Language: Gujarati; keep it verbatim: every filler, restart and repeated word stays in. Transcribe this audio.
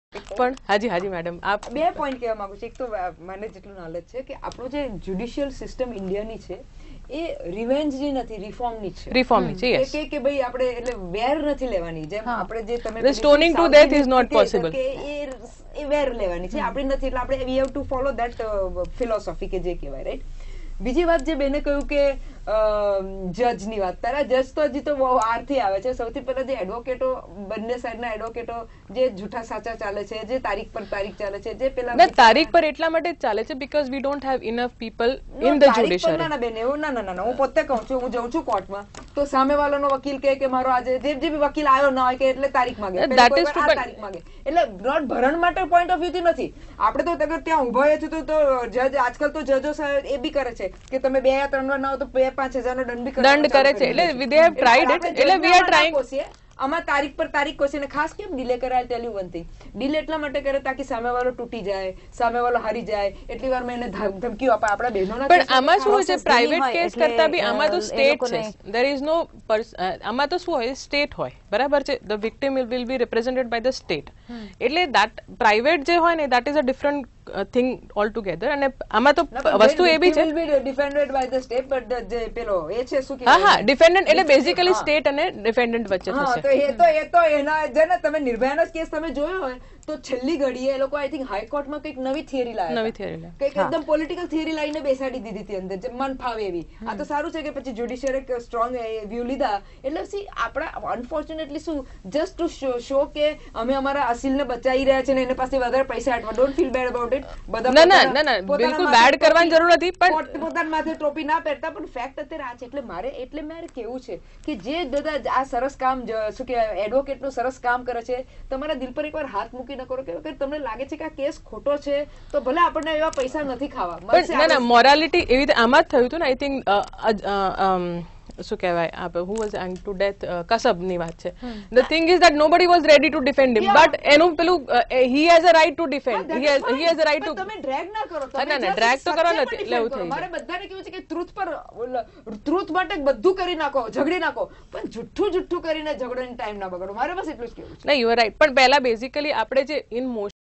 પણ હાજી હાજી મેડમ આપ બે પોઈન્ટ કહેવા માંગુ છું. એક તો મને જેટલું નોલેજ છે કે આપણું જે જ્યુડિશિયલ સિસ્ટમ ઇન્ડિયાની છે એ રિવેન્જની નથી, રિફોર્મની છે. રિફોર્મની છે, યસ. કે કે ભાઈ આપણે એટલે વેર નથી લેવાની, જેમ આપણે જે તમે The stoning to death is not possible. કે એ એ વેર લેવાની છે, આપણી નથી. એટલે આપણે we have to follow that philosophy કે જે કહેવાય, રાઈટ. બીજી વાત જે બેને કહ્યું કે જજ ની વાત, પહેલા જજ તો હજી તો બહુ આરથી આવે છે. સૌથી પહેલા જે એડવોકેટો, બંને સાઈડના એડવોકેટો જે જૂઠા સાચા ચાલે છે, જે તારીખ પર તારીખ ચાલે છે, જે પેલા ના તારીખ પર એટલા માટે જ ચાલે છે because we don't have enough people in the judiciary. ના ના બેન, એવું ના ના ના હું પોતે કહું છું, હું જઉં છું કોર્ટમાં તો સામેવાળાનો વકીલ કહે કે મારો આજે જે જે બી વકીલ આવ્યો ના હોય કે એટલે તારીખ માંગે, તારીખ માંગે. એટલે નોટ ભરણ માટે પોઈન્ટ ઓફ વ્યૂ થી નથી. આપણે તો અગર ત્યાં ઉભા હોય છે તો જજ, આજકાલ તો જજો એ બી કરે છે કે તમે બે યા ત્રણ વાર ના હો તો બે પાંચ હજાર નો દંડ બી દંડ કરે છે. એટલે they have tried it. એટલે we are trying. આમાં તારીખ પર તારીખ કોશીને ખાસ કેમ ડિલે કરાય? Tell you one thing, delay એટલા માટે કરે તાકી સામેવાળો તૂટી જાય, સામેવાળો હારી જાય. એટલી વાર મેં એને ધમકીઓ આપા આપણા બહેનોના. પણ આમાં શું હોય છે, પ્રાઇવેટ કેસ કરતા બી આમાં તો સ્ટેટ છે. there is no આમાં તો શું હોય, સ્ટેટ હોય, બરાબર છે. the victim will be represented by the state. એટલે that પ્રાઇવેટ જે હોય ને that is a different thing all together. અને આમાં તો વસ્તુ એ બી છે defended by the state, but જે પેલો એ છે શું કે હા હા ડિફેન્ડન્ટ એટલે બેઝિકલી સ્ટેટ અને ડિફેન્ડન્ટ વચ્ચે થશે. એ તો એ તો એના જેને તમે નિર્ભયાનો કેસ તમે જોયો હોય તો છેલ્લી ઘડીએ એ લોકો આઈ થિંક હાઈકોર્ટમાં કંઈક નવી થિયરી લાવ્યા, નવી થિયરી લાવ્યા, કંઈક એકદમ પોલિટિકલ થિયરી લાવીને બેસાડી દીધી હતી અંદર, જે મન ફાવે એવી. આ તો સારું છે કે પછી જ્યુડિશિયરી સ્ટ્રોંગ વ્યૂ લીધા. એટલે સી આપણા અનફોર્ચ્યુનેટલી શું, જસ્ટ ટુ શો કે અમે અમારા અસીલને બચાવી રહ્યા છે ને એને પાસે વધારે પૈસા આટવા. Don't feel bad about it. બધા ના ના ના ના બિલકુલ બેડ કરવાની જરૂર નથી, પણ પોતાના માથે ટોપી ના પહેરતા. પણ ફેક્ટ અત્યારે આ છે. એટલે મારે એટલે મારે કેવું છે કે જે દાદા આ સરસ કામ શું કે એડવોકેટ નું સરસ કામ કરે છે, તમારા દિલ પર એકવાર હાથ મૂકી ન કરો કે તમને લાગે છે કે આ કેસ ખોટો છે તો ભલે આપણને એવા પૈસા નથી ખાવા. ના ના મોરાલિટી એવી રીતે આમાં જ થયું હતું ને. આઈ થિંક શું કહેવાય આપણે who was and to death Kasab ની વાત છે. The thing is that nobody was ready to defend him, but એનું પેલું he has a right to defend, he has he has a right to. તમે ડ્રેગ ના કરો, ના ના ડ્રેગ તો કરો નથી એટલે એવું થઈ. મારે બધાને કેવું છે કે ટ્રુથ પર ટ્રુથ માટે બધું કરી નાખો, ઝઘડી નાખો, પણ જુઠ્ઠું જુઠ્ઠું કરીને ઝઘડોની ટાઈમ ના બગાડો. મારે બસ એટલું જ કેવું છે. ના યુ આર રાઇટ. પણ પહેલા બેઝિકલી આપણે જે ઇન મોશન